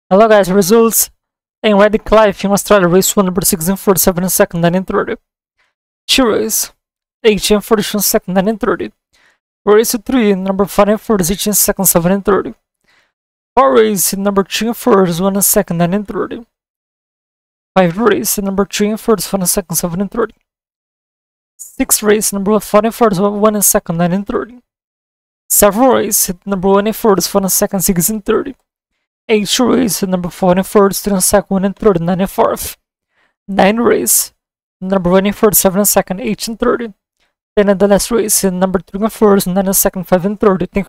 Hello guys, results in Redcliffe in Australia, race 1, number 6 and 47 and second, 9 and 30. 2 race, 8 and 42 second, 9 and 30. Race 3, number 5 and 46 and second, 7 and 30. 4 race, number 2 and 1 and second, 9 and 30. 5 race, number 3 and 1 and second, 7 and 30. 6 race, number 4 and 1 and second, 9 and 30. 7 race, number 1 and 1 and second, 6 and 30. 8 race, number 4 and 3 and second, 1 and 30, 9 and 4th. 9 race, number 1 and 7 and second, 8 and 30. Then in the last race, number 3 and 9 and second, 5 and 30. Thank